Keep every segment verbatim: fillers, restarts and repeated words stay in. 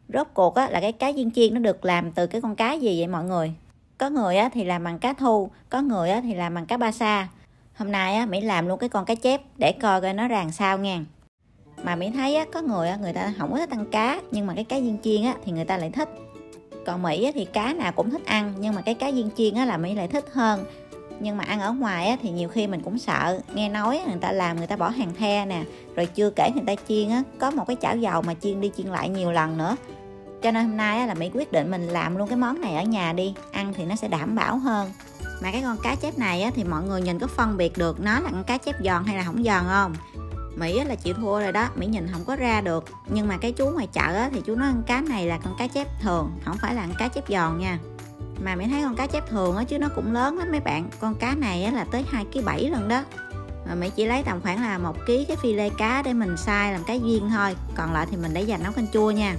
Rốt cuộc á, là cái cá viên chiên nó được làm từ cái con cá gì vậy mọi người? Có người á, thì làm bằng cá thu, có người á, thì làm bằng cá ba sa. Hôm nay á, Mỹ làm luôn cái con cá chép để coi coi nó ràng sao nha. Mà Mỹ thấy á, có người á, người ta không có thích ăn cá, nhưng mà cái cá viên chiên á, thì người ta lại thích. Còn Mỹ á, thì cá nào cũng thích ăn, nhưng mà cái cá viên chiên á, là Mỹ lại thích hơn. Nhưng mà ăn ở ngoài á, thì nhiều khi mình cũng sợ. Nghe nói người ta làm người ta bỏ hàng the nè, rồi chưa kể người ta chiên á, có một cái chảo dầu mà chiên đi chiên lại nhiều lần nữa. Cho nên hôm nay á, là Mỹ quyết định mình làm luôn cái món này ở nhà đi, ăn thì nó sẽ đảm bảo hơn. Mà cái con cá chép này á, thì mọi người nhìn có phân biệt được nó là con cá chép giòn hay là không giòn không? Mỹ á, là chịu thua rồi đó, Mỹ nhìn không có ra được. Nhưng mà cái chú ngoài chợ á, thì chú nói con cá này là con cá chép thường, không phải là con cá chép giòn nha. Mà Mỹ thấy con cá chép thường á, chứ nó cũng lớn lắm mấy bạn. Con cá này á, là tới hai ki lô gam bảy lần đó. Mà Mỹ chỉ lấy tầm khoảng là một ki lô gam cái phi lê cá để mình xay làm cá viên thôi. Còn lại thì mình để dành nấu canh chua nha.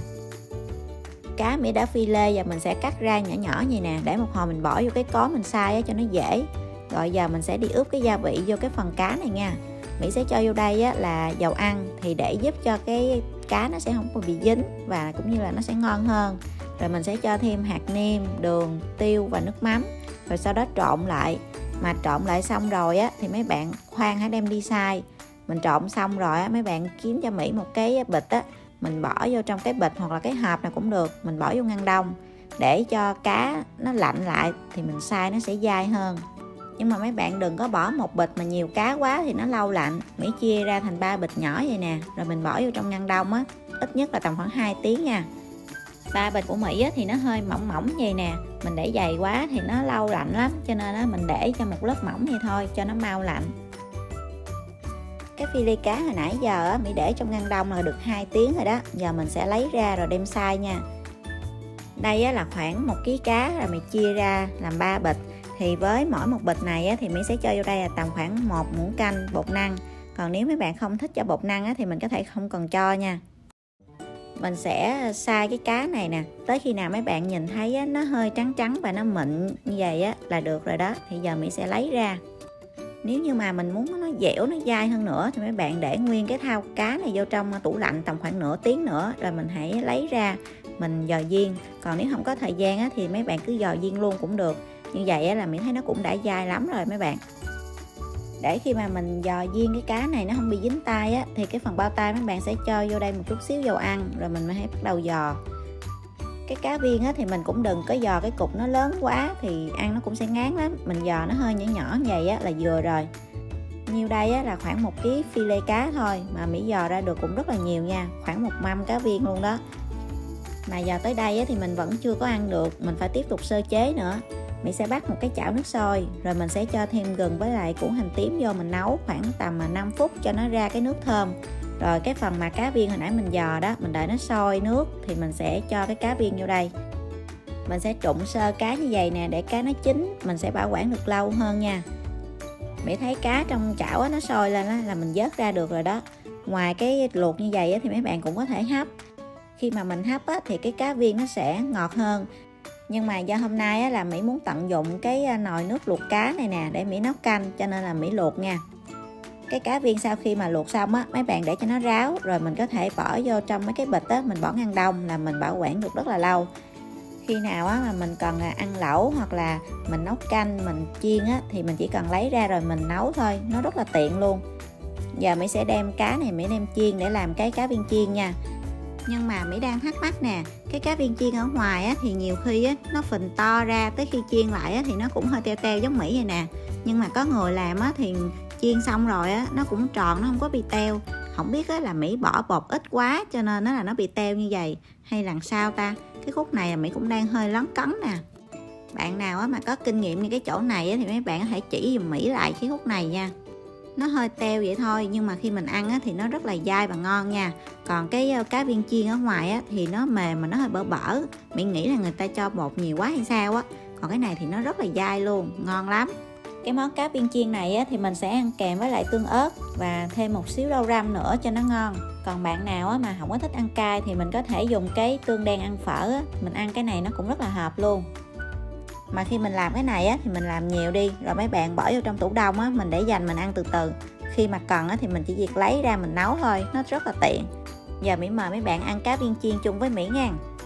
Cá Mỹ đã phi lê và mình sẽ cắt ra nhỏ nhỏ như nè, để một hồi mình bỏ vô cái cối mình xay á, cho nó dễ. Rồi giờ mình sẽ đi ướp cái gia vị vô cái phần cá này nha. Mỹ sẽ cho vô đây á, là dầu ăn, thì để giúp cho cái cá nó sẽ không có bị dính và cũng như là nó sẽ ngon hơn. Rồi mình sẽ cho thêm hạt nêm, đường, tiêu và nước mắm. Rồi sau đó trộn lại. Mà trộn lại xong rồi á, thì mấy bạn khoan hãy đem đi xay. Mình trộn xong rồi á, mấy bạn kiếm cho Mỹ một cái bịch á, mình bỏ vô trong cái bịch hoặc là cái hộp nào cũng được, mình bỏ vô ngăn đông để cho cá nó lạnh lại thì mình xay nó sẽ dai hơn. Nhưng mà mấy bạn đừng có bỏ một bịch mà nhiều cá quá thì nó lâu lạnh. Mỹ chia ra thành ba bịch nhỏ vậy nè, rồi mình bỏ vô trong ngăn đông á, ít nhất là tầm khoảng hai tiếng nha. Ba bịch của Mỹ á, thì nó hơi mỏng mỏng vậy nè, mình để dày quá thì nó lâu lạnh lắm, cho nên á, mình để cho một lớp mỏng vậy thôi cho nó mau lạnh. Cái phi lê cá hồi nãy giờ á, Mỹ để trong ngăn đông là được hai tiếng rồi đó. Giờ mình sẽ lấy ra rồi đem xay nha. Đây á, là khoảng một ký cá rồi Mỹ chia ra làm ba bịch. Thì với mỗi một bịch này á, thì Mỹ sẽ cho vô đây là tầm khoảng một muỗng canh bột năng. Còn nếu mấy bạn không thích cho bột năng á, thì mình có thể không cần cho nha. Mình sẽ xay cái cá này nè, tới khi nào mấy bạn nhìn thấy á, nó hơi trắng trắng và nó mịn như vậy á, là được rồi đó. Thì giờ Mỹ sẽ lấy ra. Nếu như mà mình muốn nó dẻo, nó dai hơn nữa thì mấy bạn để nguyên cái thau cá này vô trong tủ lạnh tầm khoảng nửa tiếng nữa, rồi mình hãy lấy ra mình giò viên. Còn nếu không có thời gian á, thì mấy bạn cứ giò viên luôn cũng được. Như vậy á, là mình thấy nó cũng đã dai lắm rồi mấy bạn. Để khi mà mình giò viên cái cá này nó không bị dính tay á, thì cái phần bao tay mấy bạn sẽ cho vô đây một chút xíu dầu ăn, rồi mình mới bắt đầu giò. Cái cá viên á, thì mình cũng đừng có giò cái cục nó lớn quá thì ăn nó cũng sẽ ngán lắm. Mình giò nó hơi nhỏ nhỏ như vậy á, là vừa rồi. Nhiêu đây á, là khoảng một ký phi lê cá thôi, mà Mỹ giò ra được cũng rất là nhiều nha, khoảng một mâm cá viên luôn đó. Mà giờ tới đây á, thì mình vẫn chưa có ăn được, mình phải tiếp tục sơ chế nữa. Mỹ sẽ bắt một cái chảo nước sôi, rồi mình sẽ cho thêm gừng với lại củ hành tím vô, mình nấu khoảng tầm năm phút cho nó ra cái nước thơm. Rồi cái phần mà cá viên hồi nãy mình giò đó, mình đợi nó sôi nước thì mình sẽ cho cái cá viên vô đây. Mình sẽ trụng sơ cá như vậy nè, để cá nó chín, mình sẽ bảo quản được lâu hơn nha. Mỹ thấy cá trong chảo á, nó sôi lên á, là mình vớt ra được rồi đó. Ngoài cái luộc như vậy á, thì mấy bạn cũng có thể hấp. Khi mà mình hấp á, thì cái cá viên nó sẽ ngọt hơn. Nhưng mà do hôm nay á, là Mỹ muốn tận dụng cái nồi nước luộc cá này nè để Mỹ nấu canh, cho nên là Mỹ luộc nha. Cái cá viên sau khi mà luộc xong á, mấy bạn để cho nó ráo, rồi mình có thể bỏ vô trong mấy cái bịch á, mình bỏ ngăn đông là mình bảo quản được rất là lâu. Khi nào á mà mình cần ăn lẩu hoặc là mình nấu canh, mình chiên á, thì mình chỉ cần lấy ra rồi mình nấu thôi, nó rất là tiện luôn. Giờ Mỹ sẽ đem cá này Mỹ đem chiên để làm cái cá viên chiên nha. Nhưng mà Mỹ đang thắc mắc nè, cái cá viên chiên ở ngoài á, thì nhiều khi á, nó phình to ra, tới khi chiên lại á, thì nó cũng hơi teo teo giống Mỹ vậy nè. Nhưng mà có người làm á, thì chiên xong rồi á, nó cũng tròn, nó không có bị teo. Không biết á, là Mỹ bỏ bột ít quá cho nên nó là nó bị teo như vậy, hay là sao ta? Cái khúc này là Mỹ cũng đang hơi lấn cấn nè. Bạn nào á, mà có kinh nghiệm như cái chỗ này á, thì mấy bạn có thể chỉ dùm Mỹ lại cái khúc này nha. Nó hơi teo vậy thôi, nhưng mà khi mình ăn á, thì nó rất là dai và ngon nha. Còn cái cá viên chiên ở ngoài á, thì nó mềm mà nó hơi bở bở. Mỹ nghĩ là người ta cho bột nhiều quá hay sao á. Còn cái này thì nó rất là dai luôn, ngon lắm. Cái món cá viên chiên này á, thì mình sẽ ăn kèm với lại tương ớt và thêm một xíu rau răm nữa cho nó ngon. Còn bạn nào á, mà không có thích ăn cay thì mình có thể dùng cái tương đen ăn phở á. Mình ăn cái này nó cũng rất là hợp luôn. Mà khi mình làm cái này á, thì mình làm nhiều đi, rồi mấy bạn bỏ vô trong tủ đông á, mình để dành mình ăn từ từ. Khi mà cần á, thì mình chỉ việc lấy ra mình nấu thôi, nó rất là tiện. Giờ Mỹ mời mấy bạn ăn cá viên chiên chung với Mỹ nha.